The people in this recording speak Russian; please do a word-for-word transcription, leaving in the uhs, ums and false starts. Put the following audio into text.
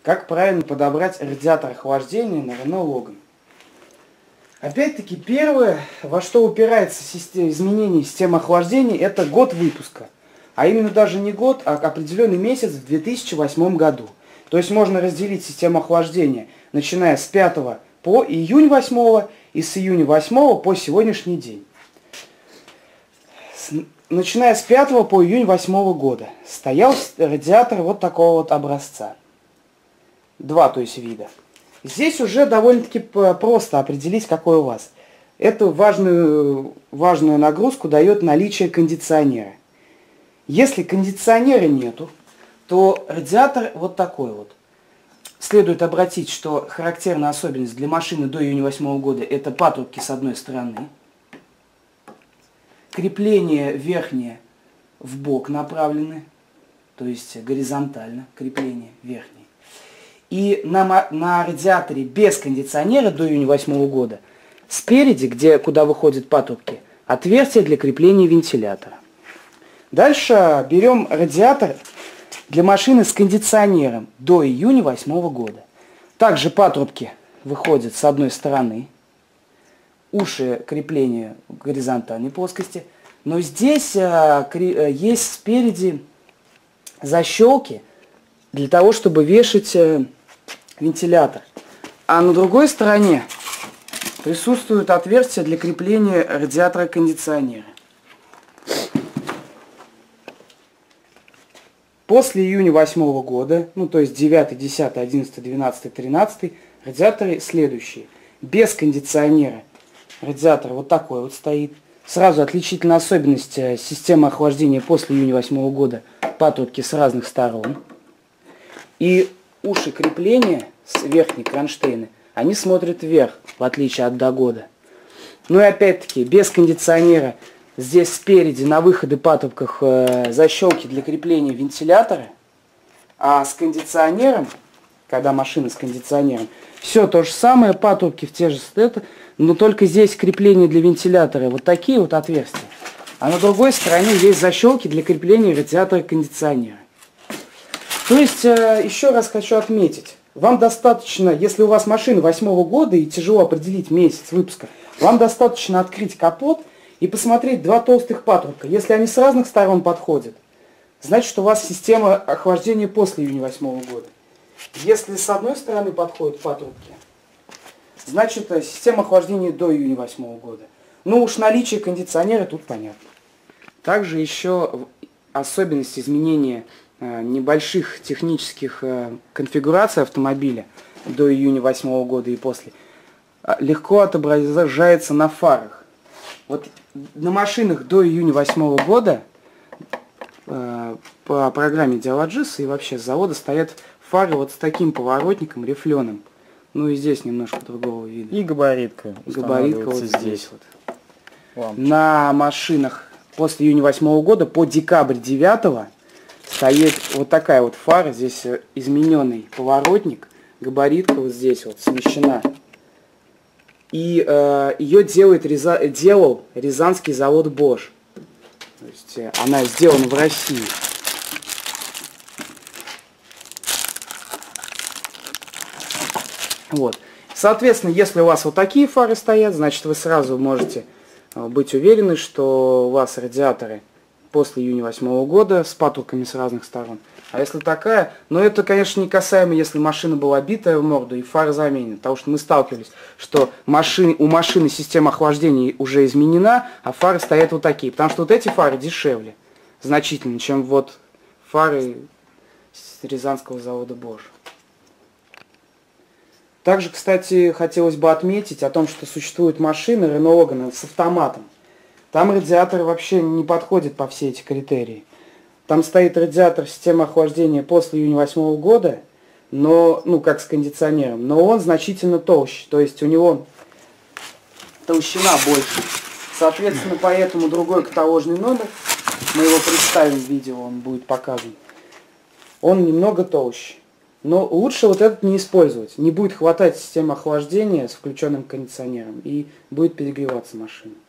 Как правильно подобрать радиатор охлаждения на Renault Logan? Опять-таки, первое, во что упирается система, изменение системы охлаждения, это год выпуска. А именно даже не год, а определенный месяц в две тысячи восьмом году. То есть можно разделить систему охлаждения, начиная с пятого по июнь восьмого и с июня восьмого по сегодняшний день. С, начиная с пятого по июнь восьмого года стоял радиатор вот такого вот образца. Два, то есть вида. Здесь уже довольно-таки просто определить, какой у вас. Эту важную, важную нагрузку дает наличие кондиционера. Если кондиционера нету, то радиатор вот такой вот. Следует обратить, что характерная особенность для машины до июня восьмого года — это патрубки с одной стороны. Крепление верхнее в бок направлены, то есть горизонтально крепление верхнее. И на, на радиаторе без кондиционера до июня восьмого года спереди, где, куда выходят патрубки, отверстие для крепления вентилятора. Дальше берем радиатор для машины с кондиционером до июня восьмого года. Также патрубки выходят с одной стороны, уши крепления в горизонтальной плоскости, но здесь а, кре, есть спереди защелки для того, чтобы вешать а, вентилятор. А на другой стороне присутствует отверстие для крепления радиатора кондиционера. После июня восьмого года, ну то есть девятый, десятый, одиннадцатый, двенадцатый, тринадцатый, радиаторы следующие. Без кондиционера радиатор вот такой вот стоит. Сразу отличительная особенность системы охлаждения после июня восьмого года: патрубки с разных сторон. И уши крепления с верхней кронштейны, они смотрят вверх, в отличие от до года. Ну и опять-таки, без кондиционера здесь спереди на выходе патрубках э, защелки для крепления вентилятора, а с кондиционером, когда машина с кондиционером, все то же самое, патрубки в те же это, но только здесь крепление для вентилятора вот такие вот отверстия, а на другой стороне есть защелки для крепления радиатора кондиционера. То есть, э, еще раз хочу отметить, вам достаточно, если у вас машина восьмого года и тяжело определить месяц выпуска, вам достаточно открыть капот и посмотреть два толстых патрубка. Если они с разных сторон подходят, значит, что у вас система охлаждения после июня восьмого года. Если с одной стороны подходят патрубки, значит, система охлаждения до июня восьмого года. Ну уж наличие кондиционера тут понятно. Также еще особенность изменения э, небольших технических э, конфигураций автомобиля до июня восьмого года и после э, легко отображается на фарах. Вот на машинах до июня восьмого года э, по программе Диалоджис и вообще с завода стоят фары вот с таким поворотником рифленым. Ну и здесь немножко другого вида. И габаритка. Габаритка вот здесь вот. Лампочка. На машинах после июня восьмого года по декабрь девятого стоит вот такая вот фара. Здесь измененный поворотник. Габаритка вот здесь вот смещена. И э, ее делает, реза, делал рязанский завод Bosch. То есть э, она сделана в России. Вот. Соответственно, если у вас вот такие фары стоят, значит вы сразу можете э, быть уверены, что у вас радиаторы после июня восьмого года с патрубками с разных сторон. А если такая, но это, конечно, не касаемо, если машина была битая в морду и фары заменены. Потому что мы сталкивались, что машин, у машины система охлаждения уже изменена, а фары стоят вот такие. Потому что вот эти фары дешевле значительно, чем вот фары с рязанского завода Bosch. Также, кстати, хотелось бы отметить о том, что существуют машины Renault Logan с автоматом. Там радиаторы вообще не подходят по все эти критерии. Там стоит радиатор системы охлаждения после июня восьмого года, но, ну, как с кондиционером, но он значительно толще, то есть у него толщина больше. Соответственно, поэтому другой каталожный номер, мы его представим в видео, он будет показан, он немного толще. Но лучше вот этот не использовать, не будет хватать системы охлаждения с включенным кондиционером и будет перегреваться машина.